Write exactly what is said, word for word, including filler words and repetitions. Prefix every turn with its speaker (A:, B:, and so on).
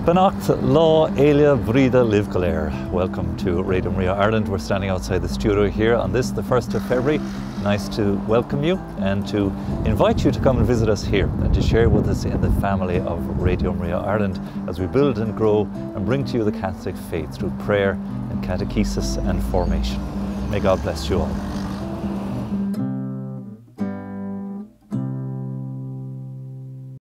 A: Benacht Law Elia Brida Liv Galer. Welcome to Radio Maria Ireland. We're standing outside the studio here on this, the first of February. Nice to welcome you and to invite you to come and visit us here and to share with us in the family of Radio Maria Ireland as we build and grow and bring to you the Catholic faith through prayer and catechesis and formation. May God bless you all.